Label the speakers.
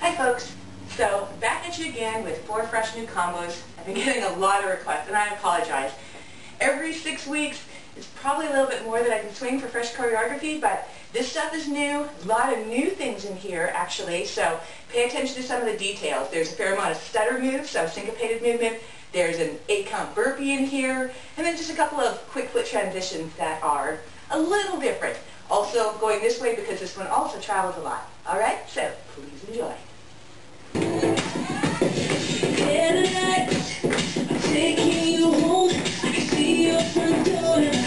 Speaker 1: Hi folks, so back at you again with 4 fresh new combos. I've been getting a lot of requests and I apologize. Every 6 weeks is probably a little bit more that I can swing for fresh choreography, but this stuff is new, a lot of new things in here actually, so pay attention to some of the details. There's a fair amount of stutter moves, so syncopated movement. There's an 8-count burpee in here, and then just a couple of quick foot transitions that are a little different. Also going this way because this one also travels a lot. Alright, so please enjoy. Taking you home, I can see your front door.